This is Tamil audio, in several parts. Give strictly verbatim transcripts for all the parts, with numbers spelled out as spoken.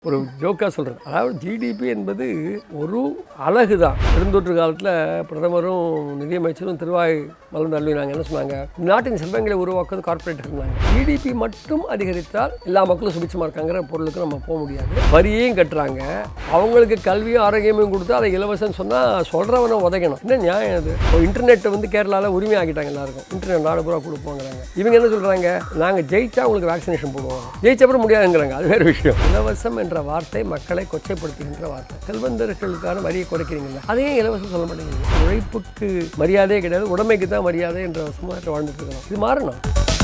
ஒரு ஜோக்காக சொல்கிறது. அதாவது ஜிடிபி என்பது ஒரு அழகு தான். பெருந்தொற்று காலத்தில் பிரதமரும் நிதியமைச்சரும் திருவாய் மலர்ந்து அள்ளினாங்க. என்ன சொன்னாங்க? நாட்டின் செல்வங்களை உருவாக்குவது கார்பரேட் இருந்தாங்க. ஜிடிபி மட்டும் அதிகரித்தால் எல்லா மக்களும் சுபிச்சமாக இருக்காங்கிற பொருளுக்கு நம்ம போக முடியாது. வரியையும் கட்டுறாங்க, அவங்களுக்கு கல்வியும் ஆரோக்கியமும் கொடுத்து அதை இலவசம்னு சொன்னால் சொல்கிறவனை உதைக்கணும். என்ன நியாயம் அது? இப்போ இன்டர்நெட்டை வந்து கேரளாவில் உரிமை ஆக்கிட்டாங்க எல்லாருக்கும். இன்டர்நெட் நாடு பூரா கொடுப்போங்கிறாங்க. இவங்க என்ன சொல்கிறாங்க? நாங்கள் ஜெயிச்சா உங்களுக்கு வேக்சினேஷன் போடுவோம், ஜெயிச்சப்பறம் முடியாதுங்கிறாங்க. அது வேறு விஷயம். இலவசம் என்ற வார்த்தை மக்களை கொச்சைப்படுத்துகின்ற வார்த்தை. செல்வந்தர்களுக்கான வரியை குறைக்கிறீங்களா, அதையே இலவசம் சொல்ல மாட்டேங்கிறீங்க. உழைப்புக்கு மரியாதையே கிடையாது, உடமைக்கு தான் மரியாதை என்ற சமுதாயத்தை வாழ்ந்துட்டு இருக்கிறோம். இது மாறணும்.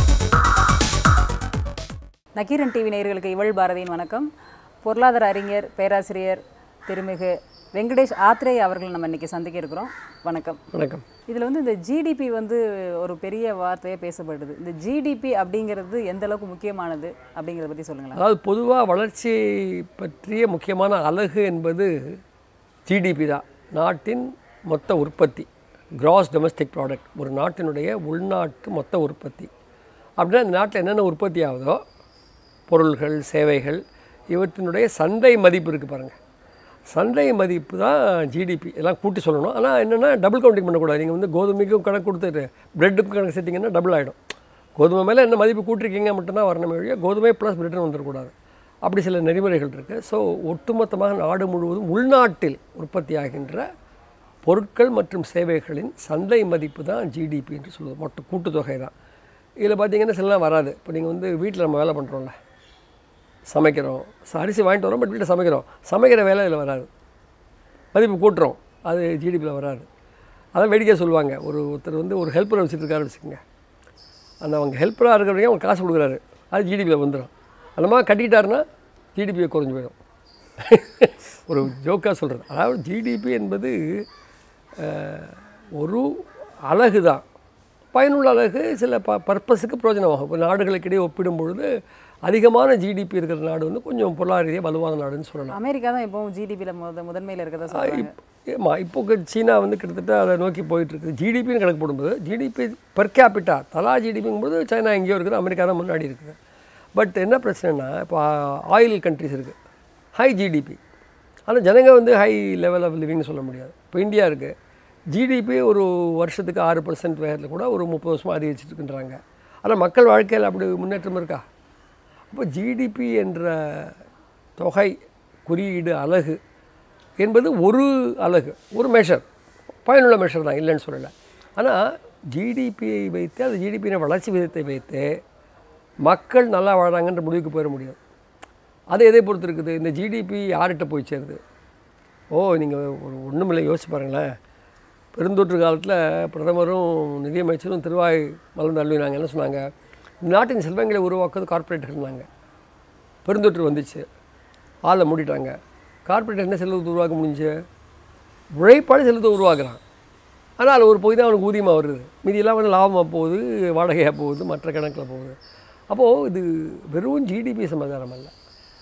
நக்கீரன் டிவி நேயர்களுக்கு இவள் பாரதியின் வணக்கம். பொருளாதார அறிஞர் பேராசிரியர் திருமிகு வெங்கடேஷ் ஆத்ரேயா அவர்கள் நம்ம இன்றைக்கி சந்திக்க இருக்கிறோம். வணக்கம். வணக்கம். இதில் வந்து இந்த ஜிடிபி வந்து ஒரு பெரிய வார்த்தையாக பேசப்படுது. இந்த ஜிடிபி அப்படிங்கிறது எந்த அளவுக்கு முக்கியமானது அப்படிங்கிறத பற்றி சொல்லுங்களேன். அதாவது பொதுவாக வளர்ச்சி பற்றிய முக்கியமான அலகு என்பது ஜிடிபி தான். நாட்டின் மொத்த உற்பத்தி, கிராஸ் டொமஸ்டிக் ப்ராடக்ட், ஒரு நாட்டினுடைய உள்நாட்டு மொத்த உற்பத்தி. அப்படின்னா இந்த நாட்டில் என்னென்ன உற்பத்தி ஆகுதோ பொருள்கள், சேவைகள், இவற்றினுடைய சந்தை மதிப்பு இருக்குது பாருங்கள். சந்தை மதிப்பு தான் ஜிடிபி. எல்லாம் கூட்டி சொல்லணும். ஆனால் என்னென்னா டபுள் கவுண்டிங் பண்ணக்கூடாது. நீங்கள் வந்து கோதுமைக்கும் கணக்கு கொடுத்துட்டு பிரெட்டுக்கும் கணக்கு சேர்த்திங்கன்னா டபுள் ஆகிடும். கோதுமை மேலே என்ன மதிப்பு கூட்டிருக்கீங்க மட்டும்தான் வரணும் வழியாக கோதுமை ப்ளஸ் பிரெட்னு வந்துடக்கூடாது. அப்படி சில நெறிமுறைகள் இருக்குது. ஸோ ஒட்டுமொத்தமாக நாடு முழுவதும் உள்நாட்டில் உற்பத்தி ஆகின்ற பொருட்கள் மற்றும் சேவைகளின் சந்தை மதிப்பு தான் ஜிடிபி என்று சொல்லுவது. மொத்த கூட்டுத்தொகை தான். இதில் பார்த்திங்கன்னா சிலலாம் வராது. இப்போ நீங்கள் வந்து வீட்டில் நம்ம வேலை பண்ணுறோம்ல, சமைக்கிறோம், அரிசி வாங்கிட்டு வரோம், பட் வீட்டில் சமைக்கிறோம், சமைக்கிற வேலை இதில் வராது. மதிப்பு கூட்டுறோம், அது ஜிடிபியில் வராது. அதான் வேடிக்கை சொல்லுவாங்க. ஒரு ஒருத்தர் வந்து ஒரு ஹெல்ப்பரை வச்சுட்டு இருக்காரு வச்சுக்கோங்க. அந்த அவங்க ஹெல்ப்பராக இருக்கிறவங்க அவங்க காசு கொடுக்குறாரு, அது ஜிடிபியில் வந்துடும். அந்த மாதிரி கட்டிக்கிட்டாருன்னா ஜிடிபியை குறைஞ்சி போயிடும். ஒரு ஜோக்காக சொல்கிறது. அதாவது ஜிடிபி என்பது ஒரு அழகு தான். பயனுள்ள அழகு சில ப பர்பஸுக்கு பிரயோஜனமாகும். இப்போ நாடுகளுக்கிடையே ஒப்பிடும் பொழுது அதிகமான ஜிடிபி இருக்கிற நாடு வந்து கொஞ்சம் பொருளாதார ரீதியாக வலுவான நாடுன்னு சொல்லலாம். அமெரிக்கா தான் இப்போ ஜிடிபியில் முத முதன்மையில் இருக்கிறதா சொல்லுவாங்க. ஆமாம், இப்போ சீனா வந்து கிட்டத்தட்ட அதை நோக்கி போயிட்டுருக்கு. ஜிடிபின்னு கணக்கு போடும்போது ஜிடிபி பெர் கேபிட்டா தலா ஜிடிபிங்கும்போது சைனா எங்கேயோ இருக்குது, அமெரிக்கா தான் முன்னாடி இருக்குது. பட் என்ன பிரச்சனைனா, இப்போ ஆயில் கண்ட்ரிஸ் இருக்குது, ஹை ஜிடிபி, ஆனால் ஜனங்க வந்து ஹை லெவல் ஆஃப் லிவிங்னு சொல்ல முடியாது. இப்போ இந்தியா இருக்குது, ஜிடிபி ஒரு வருஷத்துக்கு ஆறு பர்சன்ட் வேகத்தில் கூட ஒரு முப்பது வருஷமாக அதிகரிச்சுட்டுருக்குன்றாங்க. ஆனால் மக்கள் வாழ்க்கையில் அப்படி முன்னேற்றம் இருக்கா? அப்போ ஜிடிபி என்ற தொகை குறியீடு அலகு என்பது ஒரு அலகு, ஒரு மெஷர், பயனுள்ள மெஷர் தான், இல்லைன்னு சொல்லலை. ஆனால் ஜிடிபியை வைத்து, அது ஜிடிபியின் வளர்ச்சி விதத்தை வைத்து மக்கள் நல்லா வாழ்கிறாங்கன்ற முடிவுக்கு போயிட முடியாது. அது எதை பொறுத்து இருக்குது? இந்த ஜிடிபி யார்கிட்ட போய் சேருது? ஓ, நீங்கள் ஒரு ஒன்றுமில்லை, யோசிச்சு பாருங்களேன். பெருந்தொற்று காலத்தில் பிரதமரும் நிதியமைச்சரும் திருவாய் மலர்ந்து அள்ளினாங்க. என்ன சொன்னாங்க? நாட்டின் செல்வங்களை உருவாக்குவது கார்பரேட் இருந்தாங்க. பெருந்தொற்று வந்துச்சு, ஆளை மூடிட்டாங்க. கார்பரேட் என்ன செல்வத்தை உருவாக்க முடிஞ்சு? உழைப்பாடு செல்வத்தை உருவாக்குறான். ஆனால் அதில் ஒரு பகுதி தான் அவனுக்கு ஊதியமாக வருது, மீதியெல்லாம் வந்து லாபமாக போகுது, வாடகையாக போகுது, மற்ற கணக்கில் போகுது. அப்போது இது வெறும் ஜிடிபி சமாதானம் அல்ல.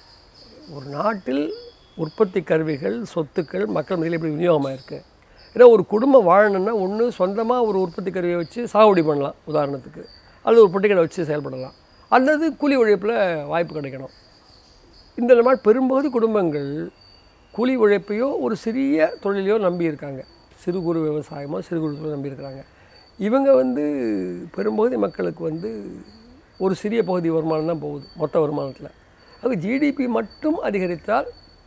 ஒரு நாட்டில் உற்பத்தி கருவிகள், சொத்துக்கள் மக்கள் மத்தியில் எப்படி விநியோகமாக இருக்குது. ஏன்னா ஒரு குடும்பம் வாழணுன்னா ஒன்று சொந்தமாக ஒரு உற்பத்தி கருவியை வச்சு சாகுபடி பண்ணலாம் உதாரணத்துக்கு, அல்லது ஒரு பொட்டிக்கடை வச்சு செயல்படலாம், அல்லது கூலி உழைப்பில் வாய்ப்பு கிடைக்கணும். இந்த மாதிரி பெரும்பகுதி குடும்பங்கள் கூலி உழைப்பையோ ஒரு சிறிய தொழிலையோ நம்பி இருக்காங்க. சிறு குறு விவசாயமோ சிறு குறு தொழில் நம்பி இருக்கிறாங்க. இவங்க வந்து பெரும்பகுதி மக்களுக்கு வந்து ஒரு சிறிய பகுதி வருமானம் தான் போகுது மொத்த வருமானத்தில். அது ஜிடிபி மட்டும் அதிகரித்தால்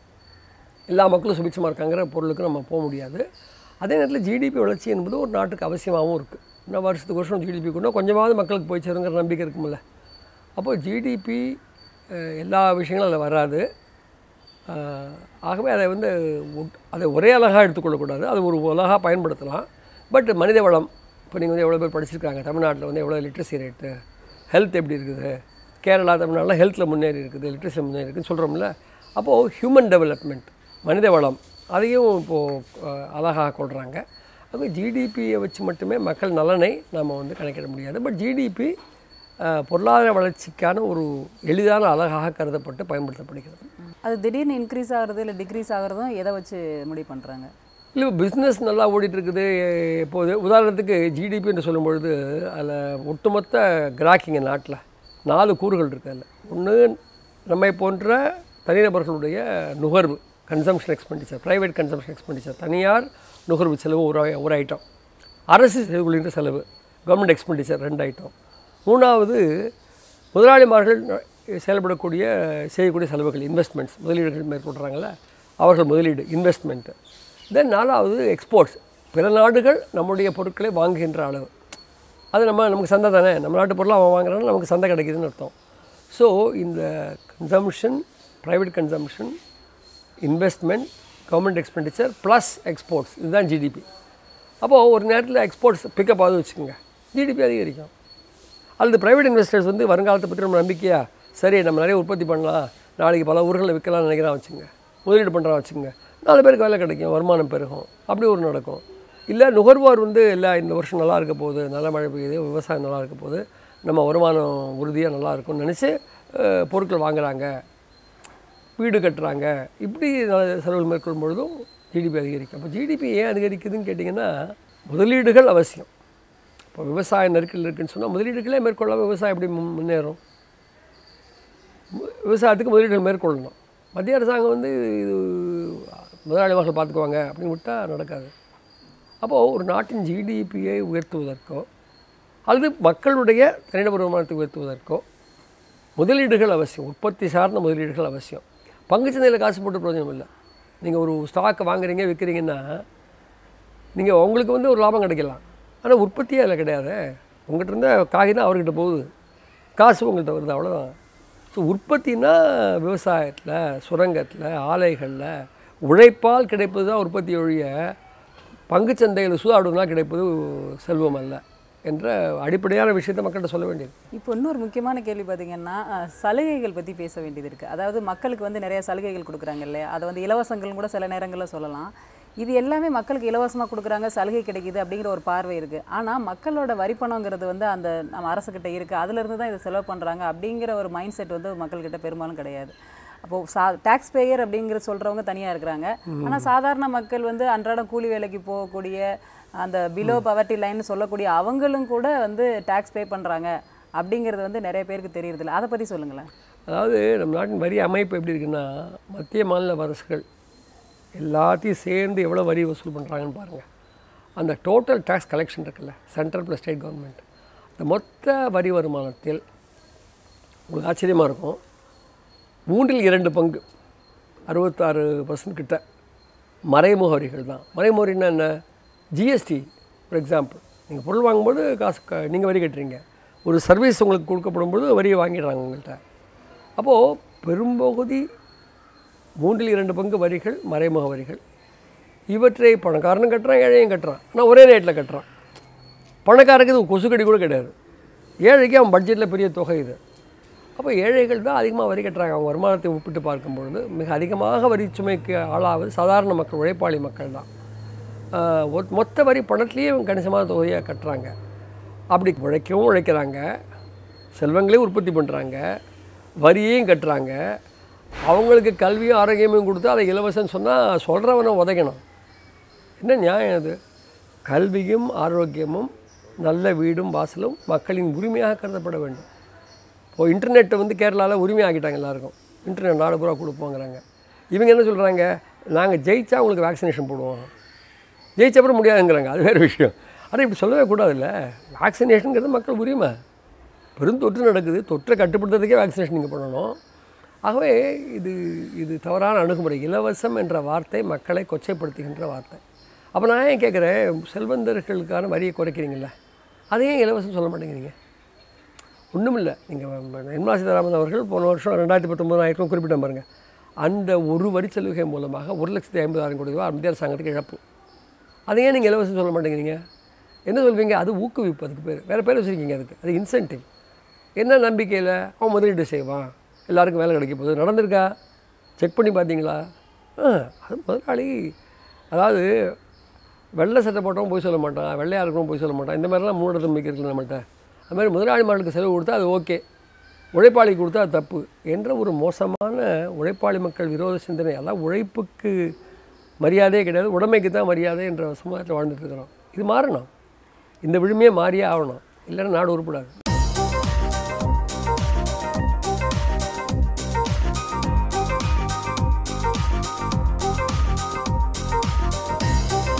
எல்லா மக்களும் சுபிச்சமாக இருக்காங்கிற பொருளுக்கு நம்ம போக முடியாது. அதே நேரத்தில் ஜிடிபி வளர்ச்சி என்பது ஒரு நாட்டுக்கு அவசியமாகவும் இருக்குது. இன்னும் வருஷத்துக்கு வருஷம் ஜிடிபி கூட கொஞ்சமாவது மக்களுக்கு போய் சேருங்கிற நம்பிக்கை இருக்குமில்ல. அப்போது ஜிடிபி எல்லா விஷயங்களும் அதில் வராது. ஆகவே அதை வந்து அதை ஒரே அழகாக எடுத்துக்கொள்ளக்கூடாது, அது ஒரு உலகாக பயன்படுத்தலாம். பட் மனித வளம், இப்போ நீங்கள் வந்து எவ்வளோ பேர் படிச்சிருக்காங்க, தமிழ்நாட்டில் வந்து எவ்வளோ லிட்ரஸி ரேட்டு, ஹெல்த் எப்படி இருக்குது, கேரளா தமிழ்நாட்டில் ஹெல்த்தில் முன்னேறி இருக்குது, லிட்ரஸி முன்னேறி இருக்குதுன்னு சொல்கிறோம்ல. அப்போது ஹியூமன் டெவலப்மெண்ட், மனித வளம், அதையும் இப்போது அழகாக கொள்கிறாங்க. அது ஜிடிபியை வச்சு மட்டுமே மக்கள் நலனை நாம் வந்து கணக்கிட முடியாது. பட் ஜிடிபி பொருளாதார வளர்ச்சிக்கான ஒரு எளிதான அழகாக கருதப்பட்டு பயன்படுத்தப்படுகிறது. அது திடீர்னு இன்க்ரீஸ் ஆகிறது இல்லை டிக்ரீஸ் ஆகிறதும் எதை வச்சு முடிவு பண்ணுறாங்க? இல்லை, பிஸ்னஸ் நல்லா ஓடிட்டுருக்குது. இப்போது உதாரணத்துக்கு ஜிடிபி என்று சொல்லும் பொழுது அதில் ஒட்டுமொத்த கிராக்கிங்க நாட்டில் நாலு கூறுகள் இருக்குது. அதில் ஒன்று நம்மை போன்ற தனிநபர்களுடைய நுகர்வு consumption expenditure, private consumption expenditure, தனியார் நுகர்வு செலவு ஒரு ஒரு ஐட்டம், அரசு செய்துகொள்கின்ற செலவு கவர்மெண்ட் எக்ஸ்பெண்டிச்சர் ரெண்டு ஐட்டம், மூணாவது முதலாளிமார்கள் செயல்படக்கூடிய செய்யக்கூடிய செலவுகள் இன்வெஸ்ட்மெண்ட்ஸ், முதலீடுகள் மேற்கொள்கிறாங்கள அவர்கள் முதலீடு இன்வெஸ்ட்மெண்ட்டு, தென் நாலாவது எக்ஸ்போர்ட்ஸ், பிற நாடுகள் நம்முடைய பொருட்களை வாங்குகின்ற அளவு, அது நம்ம நமக்கு சந்தை தானே, நம்ம நாட்டு பொருளாக அவன் வாங்குறாங்கன்னா நமக்கு சந்தை கிடைக்குதுன்னு அர்த்தம். ஸோ இந்த consumption, private consumption, investment, government expenditure plus exports, இதுதான் ஜிடிபி. அப்போது ஒரு நேரத்தில் எக்ஸ்போர்ட்ஸ் பிக்கப் ஆகுது வச்சுக்கோங்க, ஜிடிபி அதிகரிக்கும். அல்லது ப்ரைவேட் இன்வெஸ்டர்ஸ் வந்து வருங்காலத்தை பற்றி நம்ம நம்பிக்கையா, சரி நம்ம நிறைய உற்பத்தி பண்ணலாம், நாளைக்கு பல ஊர்களில் விற்கலாம்னு நினைக்கிறான் வச்சுங்க, முதலீடு பண்ணுறான் வச்சுங்க, நாலு பேருக்கு வேலை கிடைக்கும், வருமானம் பெருகும், அப்படி ஒரு நடக்கும். இல்லை நுகர்வோர் வந்து இல்லை இந்த வருஷம் நல்லா இருக்க போகுது, நல்ல மழை பெய்யுது, விவசாயம் நல்லா இருக்க போகுது, நம்ம வருமானம் உறுதியாக நல்லா இருக்கும்னு நினச்சி பொருட்கள் வாங்குகிறாங்க, வீடு கட்டுறாங்க, இப்படி செலவுகள் மேற்கொள்ளும் பொழுதும் ஜிடிபி அதிகரிக்கும். அப்போ ஜிடிபி ஏன் அதிகரிக்குதுன்னு கேட்டிங்கன்னா முதலீடுகள் அவசியம். இப்போ விவசாய நெருக்கல் இருக்குதுன்னு சொன்னால் முதலீடுகளே மேற்கொள்ளாமல் விவசாயம் எப்படி முன் முன்னேறும்? விவசாயத்துக்கு முதலீடுகள் மேற்கொள்ளணும். மத்திய அரசாங்கம் வந்து இது முதலாளி மக்கள் பார்த்துக்குவாங்க அப்படின்னு விட்டால் நடக்காது. அப்போது ஒரு நாட்டின் ஜிடிபியை உயர்த்துவதற்கோ அல்லது மக்களுடைய தனிநபர் வருமானத்தை உயர்த்துவதற்கோ முதலீடுகள் அவசியம், உற்பத்தி சார்ந்த முதலீடுகள் அவசியம். பங்குச்சந்தையில் காசு போட்டு பிரயோஜனம் இல்லை. நீங்கள் ஒரு ஸ்டாக்கை வாங்குறீங்க விற்கிறீங்கன்னா நீங்கள் உங்களுக்கு வந்து ஒரு லாபம் கிடைக்கலாம், ஆனால் உற்பத்தியே அதில் கிடையாது. உங்கள்கிட்ட இருந்த காய் தான் அவர்கிட்ட போகுது, காசு உங்கள்கிட்ட வருது, அவ்வளோதான். ஸோ உற்பத்தினா விவசாயத்தில், சுரங்கத்தில், ஆலைகளில் உழைப்பால் கிடைப்பது தான் உற்பத்தி ஒழிய பங்குச்சந்தையில் சூதாடுவதனால் கிடைப்பது செல்வம் அல்ல என்ற அடிப்படையான விஷயத்தை மக்கள்கிட்ட சொல்ல வேண்டியது. இப்போ இன்னொரு முக்கியமான கேள்வி பார்த்திங்கன்னா சலுகைகள் பற்றி பேச வேண்டியது இருக்குது. அதாவது மக்களுக்கு வந்து நிறைய சலுகைகள் கொடுக்குறாங்க இல்லையா, அதை வந்து இலவசங்கள் கூட சில நேரங்களில் சொல்லலாம். இது எல்லாமே மக்களுக்கு இலவசமாக கொடுக்குறாங்க, சலுகை கிடைக்கிது அப்படிங்கிற ஒரு பார்வை இருக்குது. ஆனால் மக்களோட வரிப்பணங்கிறது வந்து அந்த நம்ம அரசுக்கிட்ட இருக்குது, அதிலிருந்து தான் இதை செலவு பண்ணுறாங்க அப்படிங்கிற ஒரு மைண்ட் செட் வந்து மக்கள்கிட்ட பெரும்பாலும் கிடையாது. அப்போது சா டேக்ஸ் பேயர் அப்படிங்கிற சொல்கிறவங்க தனியாக இருக்கிறாங்க, ஆனால் சாதாரண மக்கள் வந்து அன்றாடம் கூலி வேலைக்கு போகக்கூடிய அந்த பிலோ பவர்ட்டி லைன்னு சொல்லக்கூடிய அவங்களும் கூட வந்து டேக்ஸ் பே பண்ணுறாங்க அப்படிங்கிறது வந்து நிறைய பேருக்கு தெரியறதில்ல. அதை பற்றி சொல்லுங்களேன். அதாவது நம்ம நாட்டின் வரி அமைப்பு எப்படி இருக்குன்னா, மத்திய மாநில அரசுகள் எல்லாத்தையும் சேர்ந்து எவ்வளோ வரி வசூல் பண்ணுறாங்கன்னு பாருங்கள். அந்த டோட்டல் டேக்ஸ் கலெக்ஷன் இருக்குல்ல, சென்ட்ரல் ப்ளஸ் ஸ்டேட் கவர்மெண்ட், அந்த மொத்த வரி வருமானத்தில் உங்களுக்கு ஆச்சரியமாக இருக்கும், மூன்றில் இரண்டு பங்கு அறுபத்தாறு பர்சன்ட் கிட்ட மறைமுக வரிகள் தான். மறைமுக வரின்னா என்ன? ஜிஎஸ்டி ஃபார் எக்ஸாம்பிள், நீங்கள் பொருள் வாங்கும்போது காசு க நீங்கள் வரி கட்டுறீங்க, ஒரு சர்வீஸ் உங்களுக்கு கொடுக்கப்படும்போது வரியை வாங்கிடுறாங்க உங்கள்கிட்ட. அப்போது பெரும்பகுதி மூன்றில் இரண்டு பங்கு வரிகள் மறைமுக வரிகள். இவற்றை பணக்காரனும் கட்டுறான், ஏழையும் கட்டுறான், ஆனால் ஒரே ரேட்டில் கட்டுறான். பணக்காரருக்கு இது கொசுக்கடி கூட கிடையாது, ஏழைக்கு அவன் பட்ஜெட்டில் பெரிய தொகை இது. அப்போ ஏழைகள் தான் அதிகமாக வரி கட்டுறாங்க. அவங்க வருமானத்தை ஒப்பிட்டு பார்க்கும்பொழுது மிக அதிகமாக வரி சுமைக்கு ஆளாவது சாதாரண மக்கள், உழைப்பாளி மக்கள் தான். மொத்த வரி பணத்துலேயே அவங்க கணிசமான தொகையாக கட்டுறாங்க. அப்படி உழைக்கவும் உழைக்கிறாங்க, செல்வங்களையும் உற்பத்தி பண்ணுறாங்க, வரியையும் கட்டுறாங்க. அவங்களுக்கு கல்வியும் ஆரோக்கியமும் கொடுத்து அதை இலவசம்னு சொன்னால் சொல்கிறவனை உதைக்கணும். என்ன நியாயம் அது? கல்வியும் ஆரோக்கியமும் நல்ல வீடும் வாசலும் மக்களின் உரிமையாக கருதப்பட வேண்டும். இப்போது இன்டர்நெட்டை வந்து கேரளாவில் உரிமை ஆக்கிட்டாங்க எல்லாருக்கும், இன்டர்நெட் நாடு பூரா கொடுப்போங்கிறாங்க. இவங்க என்ன சொல்கிறாங்க, நாங்கள் ஜெயிச்சா உங்களுக்கு வேக்சினேஷன் போடுவோம், ஜெயிச்சப்பறம் முடியாதுங்கிறாங்க. அது வேறு விஷயம். ஆனால் இப்படி சொல்லவே கூடாதுல்ல. வேக்சினேஷனுங்கிறது மக்கள் உரிமை. பெருந்தொற்று நடக்குது, தொற்றை கட்டுப்படுத்துறதுக்கே வேக்சினேஷன் நீங்கள் பண்ணணும். ஆகவே இது இது தவறான அணுகுமுறை. இலவசம் என்ற வார்த்தை மக்களை கொச்சைப்படுத்துகின்ற வார்த்தை. அப்போ நான் ஏன் கேட்குறேன், செல்வந்தர்களுக்கான வரியை குறைக்கிறீங்கள, அதையே இலவசம் சொல்ல மாட்டேங்கிறீங்க? ஒன்றும் இல்லை. நீங்கள் நிர்மலா சீதாராமன் அவர்கள் போன வருஷம் ரெண்டாயிரத்தி பத்தொம்பதாயிரம் குறிப்பிட்ட பாருங்கள், அந்த ஒரு வரி சலுகை மூலமாக ஒரு லட்சத்தி ஐம்பதாயிரம் கோடி ரூபா மத்திய அரசாங்கத்துக்கு இழப்பு. அதையே நீங்கள் இலவசம் சொல்ல மாட்டேங்கிறீங்க? என்ன சொல்வீங்க? அது ஊக்குவிப்பு, அதுக்கு பேர் வேறு பேர் வச்சுருக்கீங்க. அதுக்கு அது இன்சென்டிவ். என்ன நம்பிக்கையில் அவன் முதலீடு செய்வான், எல்லாருக்கும் வேலை கிடைக்க போகுது, நடந்திருக்கா? செக் பண்ணி பார்த்தீங்களா? அது முதலாளி, அதாவது வெள்ளை சட்டை போட்டவன் போய் சொல்ல மாட்டான், வெள்ளையாக இருக்கிறவன் போய் சொல்ல மாட்டான். இந்த மாதிரிலாம் மூட நம்பிக்கை இருக்குது நம்மள்கிட்ட. அது மாதிரி முதலாளிமார்களுக்கு செலவு கொடுத்தா அது ஓகே, உழைப்பாளி கொடுத்தா அது தப்பு என்ற ஒரு மோசமான உழைப்பாளி மக்கள் விரோத சிந்தனை. அதான் உழைப்புக்கு மரியாதையே கிடையாது, உடைமைக்கு தான் மரியாதை என்ற சமுதாயத்தில் வாழ்ந்துட்டு இருக்கிறோம். இது மாறணும். இந்த விழுமையே மாறியே ஆகணும், இல்லைன்னா நாடு உருப்படாது.